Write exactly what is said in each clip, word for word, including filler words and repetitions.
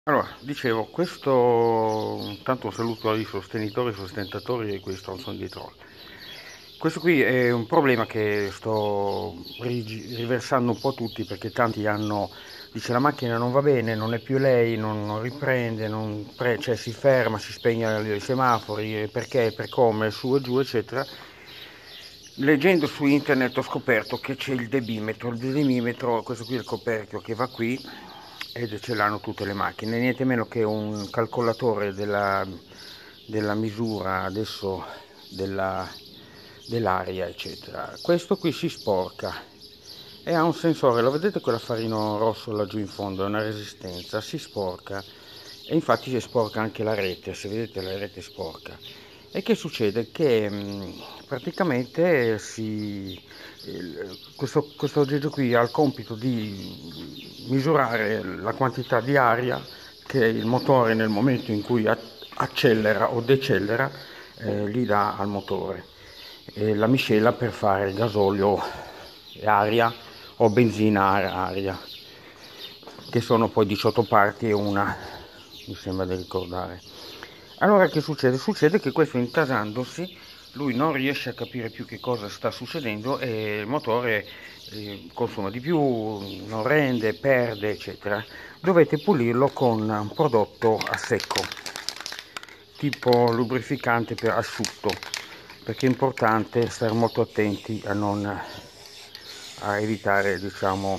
Allora, dicevo, questo, tanto un saluto ai sostenitori e sostentatori e quei stronzoni di troll. Questo qui è un problema che sto ri- riversando un po' tutti perché tanti hanno, dice la macchina non va bene, non è più lei, non, non riprende, non pre- cioè si ferma, si spegne i semafori, perché, per come, su e giù, eccetera. Leggendo su internet ho scoperto che c'è il debimetro, il debimetro, questo qui è il coperchio che va qui ed ce l'hanno tutte le macchine, niente meno che un calcolatore della, della misura adesso della, dell'aria eccetera. Questo qui si sporca e ha un sensore, lo vedete quell'affarino rosso laggiù in fondo, è una resistenza, si sporca e infatti si sporca anche la rete, se vedete la rete è sporca. E che succede? Che mh, praticamente si, il, questo, questo oggetto qui ha il compito di misurare la quantità di aria che il motore nel momento in cui accelera o decelera eh, gli dà al motore. E la miscela per fare gasolio e aria o benzina aria, che sono poi diciotto parti e una, mi sembra di ricordare. Allora che succede? Succede che questo intasandosi lui non riesce a capire più che cosa sta succedendo e il motore eh, consuma di più, non rende, perde, eccetera. Dovete pulirlo con un prodotto a secco, tipo lubrificante per asciutto, perché è importante stare molto attenti a non a evitare, diciamo,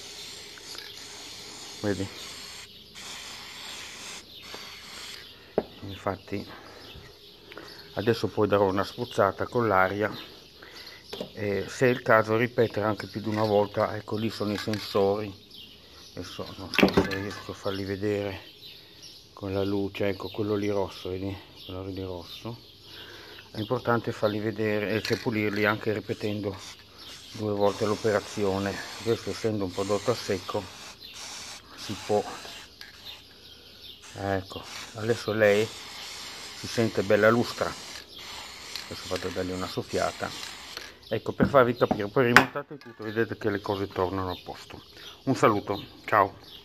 vedi, infatti adesso poi darò una spruzzata con l'aria e se è il caso ripetere anche più di una volta. Ecco, lì sono i sensori, adesso non so se riesco a farli vedere con la luce, ecco quello lì rosso, vedi, quello lì rosso, è importante farli vedere e cioè pulirli anche ripetendo due volte l'operazione. Questo essendo un prodotto a secco si può, ecco, adesso lei si sente bella lustra, adesso vado a dargli una soffiata. Ecco, per farvi capire, poi rimontate tutto, vedete che le cose tornano a posto. Un saluto, ciao.